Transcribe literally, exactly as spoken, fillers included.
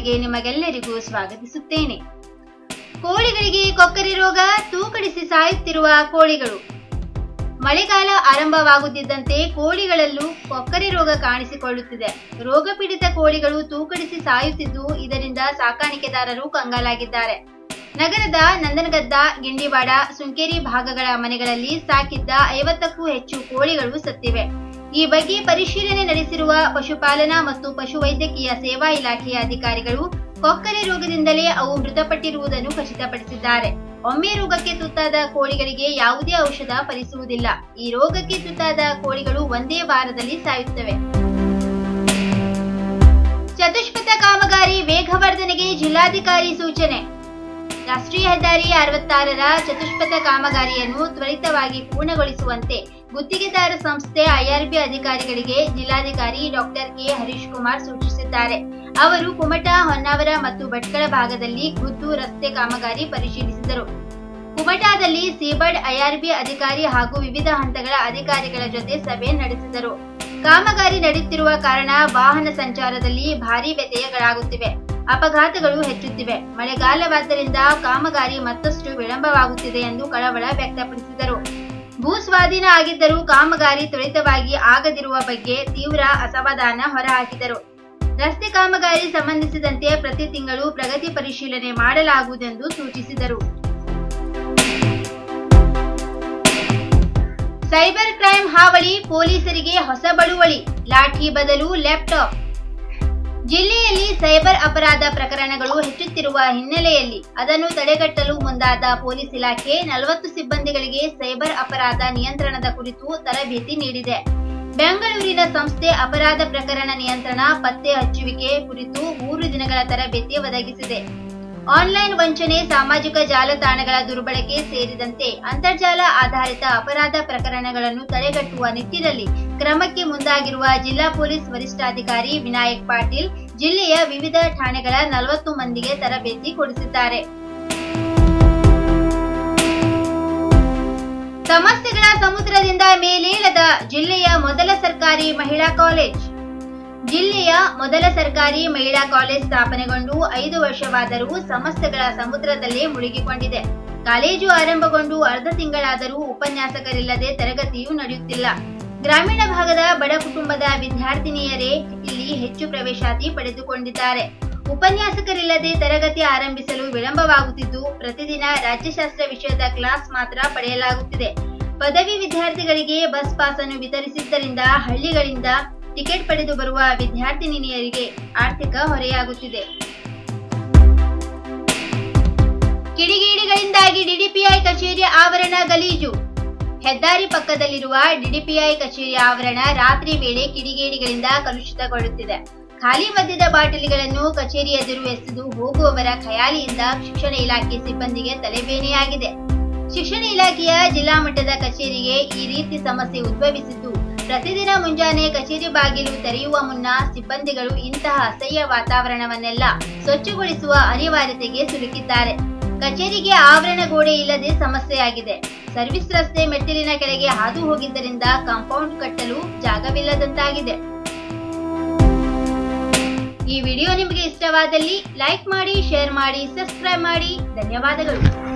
ಚಾನೆಲ್ಗೆ ನಿಮಗೆಲ್ಲರಿಗೂ ಸ್ವಾಗತಿಸುತ್ತೇನೆ. ಕೋಳಿಗಳಿಗೆ ಕೊಕ್ಕರೆ ರೋಗ, ತೂಕಡಿಸಿ ಸಾಯುತ್ತಿರುವ ಕೋಳಿಗಳು. ಮಳೆಗಾಲ ಆರಂಭವಾಗುತ್ತಿದ್ದಂತೆ ಕೋಳಿಗಳಲ್ಲೂ ಕೊಕ್ಕರೆ ರೋಗ ಕಾಣಿಸಿಕೊಳ್ಳುತ್ತಿದೆ. ರೋಗ ಪೀಡಿತ ಕೋಳಿಗಳು ತೂಕಡಿಸಿ ಸಾಯುತ್ತಿದ್ದು, ಇದರಿಂದ ಸಾಕಾಣಿಕೆದಾರರು ಕಂಗಾಲಾಗಿದ್ದಾರೆ. ನಗರದ ನಂದನಗದ್ದ, ಗಿಂಡಿವಾಡ, ಸುಂಕೇರಿ ಭಾಗಗಳ ಮನೆಗಳಲ್ಲಿ ಸಾಕಿದ್ದ ಐವತ್ತಕ್ಕೂ ಹೆಚ್ಚು ಕೋಳಿಗಳು ಸತ್ತಿವೆ. ಈ ಬಗ್ಗೆ ಪರಿಶೀಲನೆ ನಡೆಸಿರುವ ಪಶುಪಾಲನಾ ಮತ್ತು ಪಶುವೈದ್ಯಕೀಯ ಸೇವಾ ಇಲಾಖೆಯ ಅಧಿಕಾರಿಗಳು ಕೊಕ್ಕರೆ ರೋಗದಿಂದಲೇ ಅವು ಮೃತಪಟ್ಟಿರುವುದನ್ನು ಖಚಿತಪಡಿಸಿದ್ದಾರೆ. ಒಮ್ಮೆ ರೋಗಕ್ಕೆ ತುತ್ತಾದ ಕೋಳಿಗಳಿಗೆ ಯಾವುದೇ ಔಷಧ ಫಲಿಸುವುದಿಲ್ಲ. ಈ ರೋಗಕ್ಕೆ ತುತ್ತಾದ ಕೋಳಿಗಳು ಒಂದೇ ವಾರದಲ್ಲಿ ಸಾಯುತ್ತವೆ. ಚತುಷ್ಪಥ ಕಾಮಗಾರಿ ವೇಗವರ್ಧನೆಗೆ ಜಿಲ್ಲಾಧಿಕಾರಿ ಸೂಚನೆ. ರಾಷ್ಟ್ರೀಯ ಹೆದ್ದಾರಿ ಅರವತ್ತಾರರ ಚತುಷ್ಪಥ ಕಾಮಗಾರಿಯನ್ನು ತ್ವರಿತವಾಗಿ ಪೂರ್ಣಗೊಳಿಸುವಂತೆ ಗುತ್ತಿಗೆದಾರ ಸಂಸ್ಥೆ ಐಆರ್ಬಿ ಅಧಿಕಾರಿಗಳಿಗೆ ಜಿಲ್ಲಾಧಿಕಾರಿ ಡಾಕ್ಟರ್ ಕೆ ಹರೀಶ್ ಕುಮಾರ್ ಸೂಚಿಸಿದ್ದಾರೆ. ಅವರು ಕುಮಟಾ, ಹೊನ್ನಾವರ ಮತ್ತು ಭಟ್ಕಳ ಭಾಗದಲ್ಲಿ ಖುದ್ದು ರಸ್ತೆ ಕಾಮಗಾರಿ ಪರಿಶೀಲಿಸಿದರು. ಕುಮಟಾದಲ್ಲಿ ಸಿಬರ್ಡ್ ಐಆರ್ಬಿ ಅಧಿಕಾರಿ ಹಾಗೂ ವಿವಿಧ ಹಂತಗಳ ಅಧಿಕಾರಿಗಳ ಜೊತೆ ಸಭೆ ನಡೆಸಿದರು. ಕಾಮಗಾರಿ ನಡೆಯುತ್ತಿರುವ ಕಾರಣ ವಾಹನ ಸಂಚಾರದಲ್ಲಿ ಭಾರೀ ವ್ಯತ್ಯಯಗಳಾಗುತ್ತಿವೆ, ಅಪಘಾತಗಳು ಹೆಚ್ಚುತ್ತಿವೆ. ಮಳೆಗಾಲವಾದ್ದರಿಂದ ಕಾಮಗಾರಿ ಮತ್ತಷ್ಟು ವಿಳಂಬವಾಗುತ್ತಿದೆ ಎಂದು ಕಳವಳ ವ್ಯಕ್ತಪಡಿಸಿದರು. ಭೂ ಸ್ವಾಧೀನ ಆಗಿದ್ದರೂ ಕಾಮಗಾರಿ ತ್ವರಿತವಾಗಿ ಆಗದಿರುವ ಬಗ್ಗೆ ತೀವ್ರ ಅಸಮಾಧಾನ ಹೊರಹಾಕಿದರು. ರಸ್ತೆ ಕಾಮಗಾರಿ ಸಂಬಂಧಿಸಿದಂತೆ ಪ್ರತಿ ತಿಂಗಳು ಪ್ರಗತಿ ಪರಿಶೀಲನೆ ಮಾಡಲಾಗುವುದೆಂದು ಸೂಚಿಸಿದರು. ಸೈಬರ್ ಕ್ರೈಂ ಹಾವಳಿ, ಪೊಲೀಸರಿಗೆ ಹೊಸ ಬಳುವಳಿ, ಲಾಠಿ ಬದಲು ಲ್ಯಾಪ್ಟಾಪ್. ಜಿಲ್ಲೆಯಲ್ಲಿ ಸೈಬರ್ ಅಪರಾಧ ಪ್ರಕರಣಗಳು ಹೆಚ್ಚುತ್ತಿರುವ ಹಿನ್ನೆಲೆಯಲ್ಲಿ ಅದನ್ನು ತಡೆಗಟ್ಟಲು ಮುಂದಾದ ಪೊಲೀಸ್ ಇಲಾಖೆ ನಲವತ್ತು ಸಿಬ್ಬಂದಿಗಳಿಗೆ ಸೈಬರ್ ಅಪರಾಧ ನಿಯಂತ್ರಣದ ಕುರಿತು ತರಬೇತಿ ನೀಡಿದೆ. ಬೆಂಗಳೂರಿನ ಸಂಸ್ಥೆ ಅಪರಾಧ ಪ್ರಕರಣ ನಿಯಂತ್ರಣ, ಪತ್ತೆ ಹಚ್ಚುವಿಕೆ ಕುರಿತು ಮೂರು ದಿನಗಳ ತರಬೇತಿ ಒದಗಿಸಿದೆ. ಆನ್ಲೈನ್ ವಂಚನೆ, ಸಾಮಾಜಿಕ ಜಾಲತಾಣಗಳ ದುರ್ಬಳಕೆ ಸೇರಿದಂತೆ ಅಂತರ್ಜಾಲ ಆಧಾರಿತ ಅಪರಾಧ ಪ್ರಕರಣಗಳನ್ನು ತಡೆಗಟ್ಟುವ ನಿಟ್ಟಿನಲ್ಲಿ ಕ್ರಮಕ್ಕೆ ಮುಂದಾಗಿರುವ ಜಿಲ್ಲಾ ಪೊಲೀಸ್ ವರಿಷ್ಠಾಧಿಕಾರಿ ವಿನಾಯಕ್ ಪಾಟೀಲ್ ಜಿಲ್ಲೆಯ ವಿವಿಧ ಠಾಣೆಗಳ ನಲವತ್ತು ಮಂದಿಗೆ ತರಬೇತಿ ಕೊಡಿಸಿದ್ದಾರೆ. ಸಮಸ್ಯೆಗಳ ಸಮುದ್ರದಿಂದ ಮೇಲೇಳದ ಜಿಲ್ಲೆಯ ಮೊದಲ ಸರ್ಕಾರಿ ಮಹಿಳಾ ಕಾಲೇಜ್. ಜಿಲ್ಲೆಯ ಮೊದಲ ಸರ್ಕಾರಿ ಮಹಿಳಾ ಕಾಲೇಜ್ ಸ್ಥಾಪನೆಗೊಂಡು ಐದು ವರ್ಷವಾದರೂ ಸಮಸ್ಯೆಗಳ ಸಮುದ್ರದಲ್ಲೇ ಮುಳುಗಿಕೊಂಡಿದೆ. ಕಾಲೇಜು ಆರಂಭಗೊಂಡು ಅರ್ಧ ತಿಂಗಳಾದರೂ ಉಪನ್ಯಾಸಕರಿಲ್ಲದೆ ತರಗತಿಯೂ ನಡೆಯುತ್ತಿಲ್ಲ. ಗ್ರಾಮೀಣ ಭಾಗದ ಬಡ ಕುಟುಂಬದ ವಿದ್ಯಾರ್ಥಿನಿಯರೇ ಇಲ್ಲಿ ಹೆಚ್ಚು ಪ್ರವೇಶಾತಿ ಪಡೆದುಕೊಂಡಿದ್ದಾರೆ. ಉಪನ್ಯಾಸಕರಿಲ್ಲದೆ ತರಗತಿ ಆರಂಭಿಸಲು ವಿಳಂಬವಾಗುತ್ತಿದ್ದು, ಪ್ರತಿದಿನ ರಾಜ್ಯಶಾಸ್ತ್ರ ವಿಷಯದ ಕ್ಲಾಸ್ ಮಾತ್ರ ಪಡೆಯಲಾಗುತ್ತಿದೆ. ಪದವಿ ವಿದ್ಯಾರ್ಥಿಗಳಿಗೆ ಬಸ್ ಪಾಸ್ ಅನ್ನು ವಿತರಿಸಿದ್ದರಿಂದ ಹಳ್ಳಿಗಳಿಂದ ಟಿಕೆಟ್ ಪಡೆದು ಬರುವ ವಿದ್ಯಾರ್ಥಿನಿಯರಿಗೆ ಆರ್ಥಿಕ ಹೊರೆಯಾಗುತ್ತಿದೆ. ಕಿಡಿಗೇಡಿಗಳಿಂದಾಗಿ ಡಿಡಿಪಿಐ ಕಚೇರಿ ಆವರಣ ಗಲೀಜು. ಹೆದ್ದಾರಿ ಪಕ್ಕದಲ್ಲಿರುವ ಡಿಡಿಪಿಐ ಕಚೇರಿ ಆವರಣ ರಾತ್ರಿ ವೇಳೆ ಕಿಡಿಗೇಡಿಗಳಿಂದ ಕಲುಷಿತಗೊಳ್ಳುತ್ತಿದೆ. ಖಾಲಿ ಮದ್ಯದ ಬಾಟಲಿಗಳನ್ನು ಕಚೇರಿ ಎದುರು ಎಸೆದು ಹೋಗುವವರ ಖಯಾಲಿಯಿಂದ ಶಿಕ್ಷಣ ಇಲಾಖೆ ಸಿಬ್ಬಂದಿಗೆ ತಲೆಬೇನೆಯಾಗಿದೆ. ಶಿಕ್ಷಣ ಇಲಾಖೆಯ ಜಿಲ್ಲಾ ಮಟ್ಟದ ಕಚೇರಿಗೆ ಈ ರೀತಿ ಸಮಸ್ಯೆ ಉದ್ಭವಿಸಿದ್ದು, ಪ್ರತಿದಿನ ಮುಂಜಾನೆ ಕಚೇರಿ ಬಾಗಿಲು ತೆರೆಯುವ ಮುನ್ನ ಸಿಬ್ಬಂದಿಗಳು ಇಂತಹ ಅಸಹ್ಯ ವಾತಾವರಣವನ್ನೆಲ್ಲ ಸ್ವಚ್ಛಗೊಳಿಸುವ ಅನಿವಾರ್ಯತೆಗೆ ಸಿಲುಕಿದ್ದಾರೆ. ಕಚೇರಿಗೆ ಆವರಣ ಗೋಡೆ ಇಲ್ಲದೆ ಸಮಸ್ಯೆಯಾಗಿದೆ. ಸರ್ವಿಸ್ ರಸ್ತೆ ಮೆಟ್ಟಿಲಿನ ಕೆಳಗೆ ಹಾದು ಹೋಗಿದ್ದರಿಂದ ಕಾಂಪೌಂಡ್ ಕಟ್ಟಲು ಜಾಗವಿಲ್ಲದಂತಾಗಿದೆ. ಈ ವಿಡಿಯೋ ನಿಮಗೆ ಇಷ್ಟವಾದಲ್ಲಿ ಲೈಕ್ ಮಾಡಿ, ಶೇರ್ ಮಾಡಿ, ಸಬ್ಸ್ಕ್ರೈಬ್ ಮಾಡಿ. ಧನ್ಯವಾದಗಳು.